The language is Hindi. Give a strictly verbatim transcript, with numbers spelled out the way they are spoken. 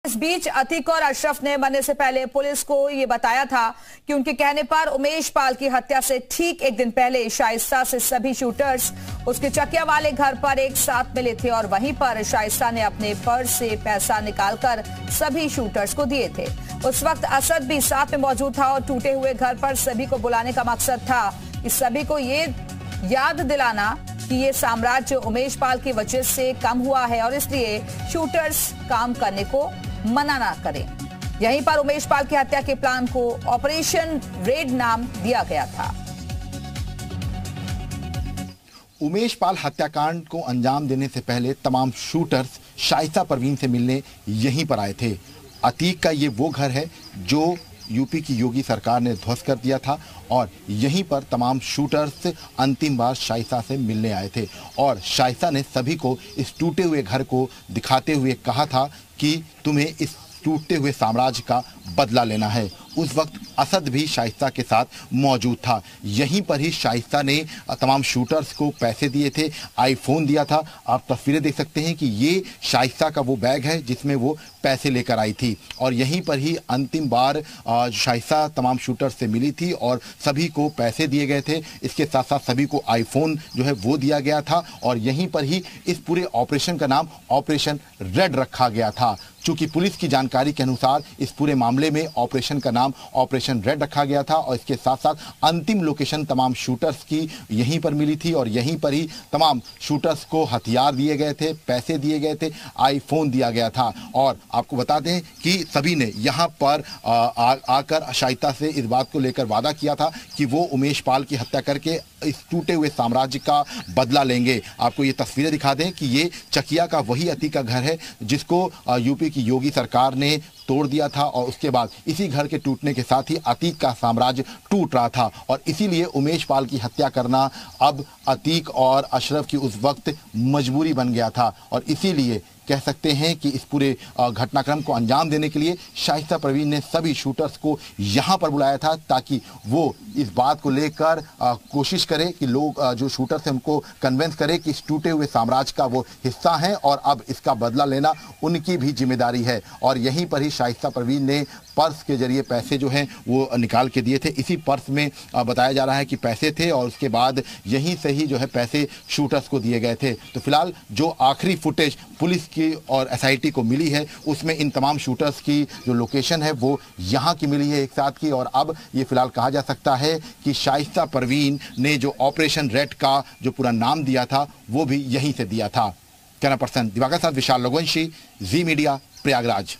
इस बीच अतीक और अशरफ ने मरने से पहले पुलिस को यह बताया था कि उनके कहने पर उमेश पाल की हत्या से ठीक एक दिन पहले शाइस्ता से सभी शूटर्स उसके चकिया वाले घर पर एक साथ मिले थे और वहीं पर शाइस्ता ने अपने पर्स से पैसा निकालकर सभी शूटर्स को दिए थे। उस वक्त असद भी साथ में मौजूद था और टूटे हुए घर पर सभी को बुलाने का मकसद था कि सभी को ये याद दिलाना कि ये साम्राज्य उमेश पाल की वजह से कम हुआ है और इसलिए शूटर्स काम करने को मना ना करें। यहीं पर उमेश पाल की हत्या के प्लान को ऑपरेशन रेड नाम दिया गया था। उमेश पाल हत्याकांड को अंजाम देने से पहले तमाम शूटर्स शाइस्ता परवीन से मिलने यहीं पर आए थे। अतीक का ये वो घर है जो यूपी की योगी सरकार ने ध्वस्त कर दिया था और यहीं पर तमाम शूटर्स अंतिम बार शाइस्ता से मिलने आए थे और शाइस्ता ने सभी को इस टूटे हुए घर को दिखाते हुए कहा था कि तुम्हें इस टूटते हुए साम्राज्य का बदला लेना है। उस वक्त असद भी शाइस्ता के साथ मौजूद था। यहीं पर ही शाइस्ता ने तमाम शूटर्स को पैसे दिए थे, आईफोन दिया था। आप तस्वीरें देख सकते हैं कि ये शाइस्ता का वो बैग है जिसमें वो पैसे लेकर आई थी और यहीं पर ही अंतिम बार शाइस्ता तमाम शूटर्स से मिली थी और सभी को पैसे दिए गए थे। इसके साथ साथ सभी को आईफोन जो है वो दिया गया था और यहीं पर ही इस पूरे ऑपरेशन का नाम ऑपरेशन रेड रखा गया था। चूंकि पुलिस की जानकारी के अनुसार इस पूरे मामले में ऑपरेशन का नाम ऑपरेशन रेड रखा गया था और इसके साथ साथ अंतिम लोकेशन तमाम शूटर्स की यहीं पर मिली थी और यहीं पर ही तमाम शूटर्स को हथियार दिए गए थे, पैसे दिए गए थे, आईफोन दिया गया था। और आपको बता दें कि सभी ने यहाँ पर आकर शाइस्ता से इस बात को लेकर वादा किया था कि वो उमेश पाल की हत्या करके इस टूटे हुए साम्राज्य का बदला लेंगे। आपको ये तस्वीरें दिखा दें कि ये चकिया का वही अतीक का घर है जिसको यूपी की योगी सरकार ने तोड़ दिया था और उसके बाद इसी घर के टूटने के साथ ही अतीक का साम्राज्य टूट रहा था और इसीलिए उमेश पाल की हत्या करना अब अतीक और अशरफ की उस वक्त मजबूरी बन गया था और इसीलिए कह सकते हैं कि इस पूरे घटनाक्रम को अंजाम देने के लिए शाइस्ता परवीन ने सभी शूटर्स को यहाँ पर बुलाया था ताकि वो इस बात को लेकर कोशिश करे कि लोग जो शूटर्स हैं उनको कन्विंस करे कि इस टूटे हुए साम्राज्य का वो हिस्सा हैं और अब इसका बदला लेना उनकी भी जिम्मेदारी है। और यहीं पर ही शाइस्ता परवीन ने पर्स के जरिए पैसे जो हैं वो निकाल के दिए थे। इसी पर्स में बताया जा रहा है कि पैसे थे और उसके बाद यहीं से ही जो है पैसे शूटर्स को दिए गए थे। तो फिलहाल जो आखिरी फुटेज पुलिस की और एसआईटी को मिली है उसमें इन तमाम शूटर्स की जो लोकेशन है वो यहाँ की मिली है एक साथ की और अब ये फिलहाल कहा जा सकता है कि शाइस्ता परवीन ने जो ऑपरेशन रेड का जो पूरा नाम दिया था वो भी यहीं से दिया था। कैमरा पर्सन दिवाकर साथ विशाल रघुवंशी, जी मीडिया, प्रयागराज।